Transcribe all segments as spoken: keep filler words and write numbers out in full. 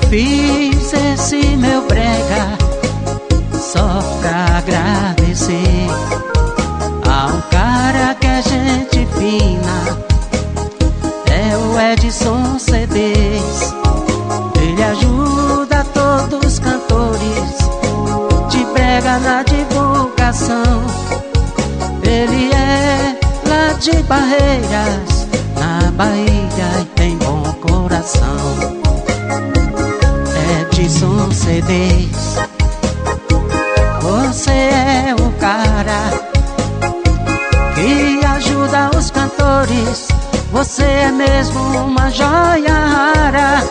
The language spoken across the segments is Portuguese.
fiz esse meu brega só pra agradecer ao cara que é gente fina, é o Edson C Ds. Ele ajuda todos os cantores de brega na divulgação. Ele é lá de Barreiras, na Bahia, e tem bom coração. Edson C Ds, você é o cara que ajuda os cantores. Você é mesmo uma joia rara.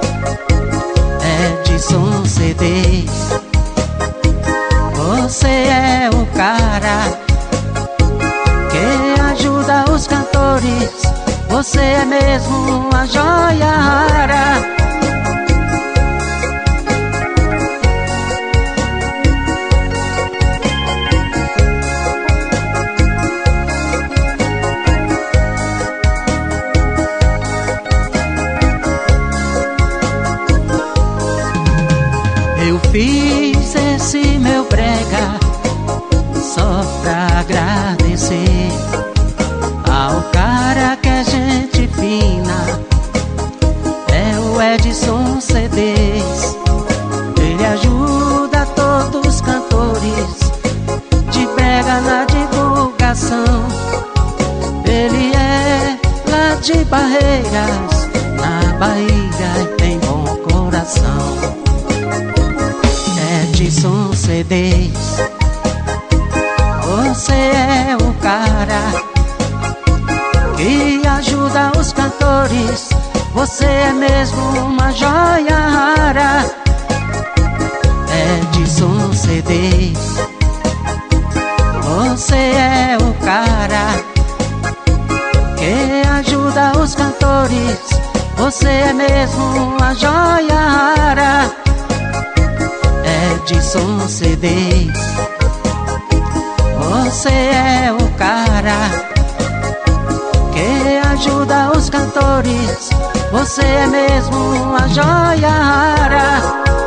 Edson C Ds, você é o cara que ajuda os cantores. Você é mesmo uma joia rara. Eu fiz esse meu brega só pra agradecer ao cara que é gente fina, é o Edson C Ds. Ele ajuda todos os cantores de brega na divulgação. Ele é lá de Barreiras, na Bahia, e tem bom coração. Edson C Ds, você é o cara que ajuda os cantores. Você é mesmo uma joia rara. Edson C Ds, você é o cara que ajuda os cantores. Você é mesmo uma joia rara. Edson C Ds, você é o cara que ajuda os cantores. Você é mesmo uma joia rara.